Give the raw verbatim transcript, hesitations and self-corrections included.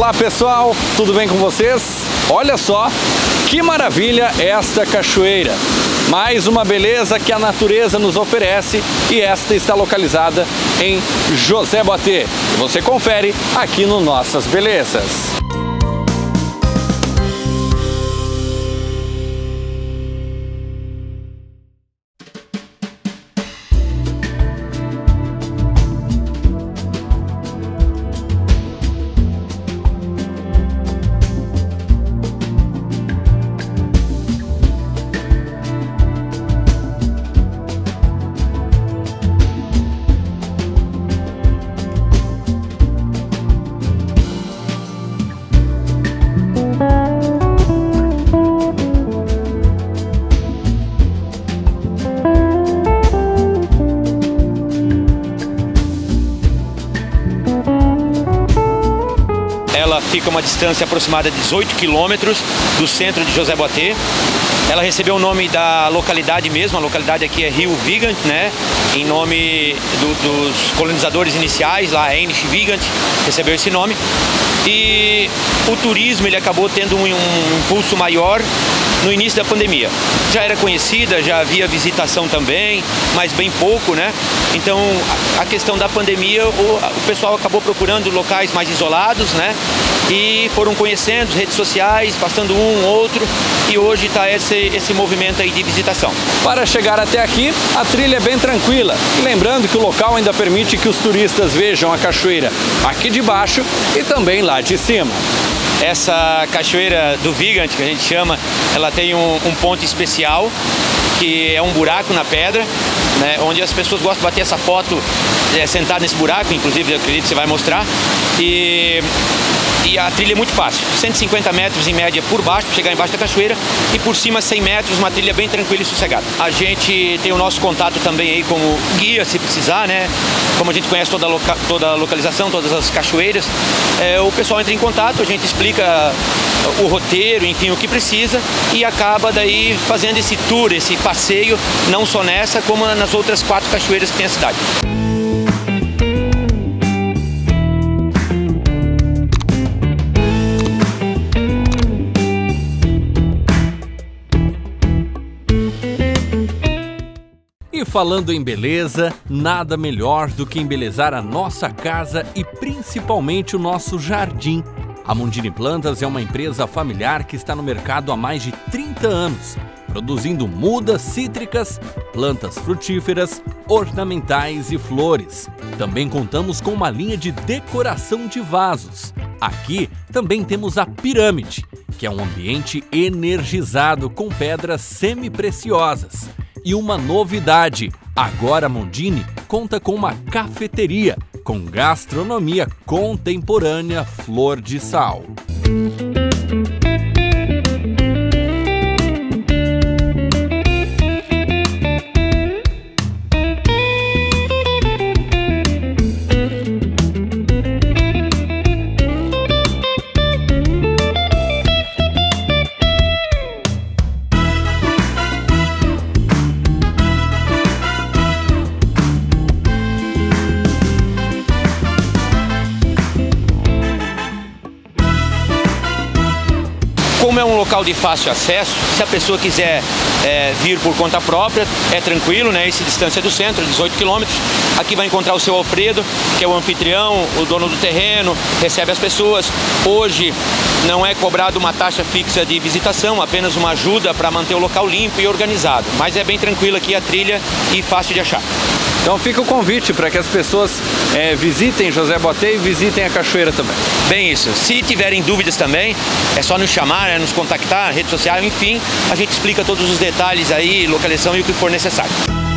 Olá pessoal, tudo bem com vocês? Olha só que maravilha esta cachoeira! Mais uma beleza que a natureza nos oferece e esta está localizada em José Boatê. E você confere aqui no Nossas Belezas. Ela fica a uma distância aproximada de dezoito quilômetros do centro de José Boatê. Ela recebeu o nome da localidade mesmo, a localidade aqui é Rio Vigant, né? Em nome do, dos colonizadores iniciais, lá, Heinrich Vigant, recebeu esse nome. E o turismo ele acabou tendo um, um impulso maior no início da pandemia. Já era conhecida, já havia visitação também, mas bem pouco, né? Então, a questão da pandemia, o, o pessoal acabou procurando locais mais isolados, né? E foram conhecendo redes sociais, passando um, outro, e hoje está esse, esse movimento aí de visitação. Para chegar até aqui, a trilha é bem tranquila. E lembrando que o local ainda permite que os turistas vejam a cachoeira aqui de baixo e também lá de cima. Essa cachoeira do Vigant, que a gente chama, ela tem um, um ponto especial, que é um buraco na pedra, né, onde as pessoas gostam de bater essa foto é, sentada nesse buraco, inclusive eu acredito que você vai mostrar. E, e a trilha é muito fácil, cento e cinquenta metros em média por baixo, para chegar embaixo da cachoeira, e por cima cem metros, uma trilha bem tranquila e sossegada. A gente tem o nosso contato também aí como guia, se precisar, né? Como a gente conhece toda a, loca toda a localização, todas as cachoeiras, é, o pessoal entra em contato, a gente explica o roteiro, enfim, o que precisa, e acaba daí fazendo esse tour, esse passeio, não só nessa, como nas outras quatro cachoeiras que tem a cidade. E falando em beleza, nada melhor do que embelezar a nossa casa e principalmente o nosso jardim. A Mondini Plantas é uma empresa familiar que está no mercado há mais de trinta anos, produzindo mudas cítricas, plantas frutíferas, ornamentais e flores. Também contamos com uma linha de decoração de vasos. Aqui também temos a Pirâmide, que é um ambiente energizado com pedras semi-preciosas. E uma novidade, agora a Mondini conta com uma cafeteria com gastronomia contemporânea Flor de Sal. Como é um local de fácil acesso, se a pessoa quiser é, vir por conta própria, é tranquilo, né? Essa distância do centro, dezoito quilômetros. Aqui vai encontrar o seu Alfredo, que é o anfitrião, o dono do terreno, recebe as pessoas. Hoje não é cobrado uma taxa fixa de visitação, apenas uma ajuda para manter o local limpo e organizado. Mas é bem tranquilo aqui a trilha e fácil de achar. Então fica o convite para que as pessoas é, visitem José Boatê e visitem a cachoeira também. Bem isso. Se tiverem dúvidas também, é só nos chamar, é nos contactar, rede social, enfim, a gente explica todos os detalhes aí, localização e o que for necessário.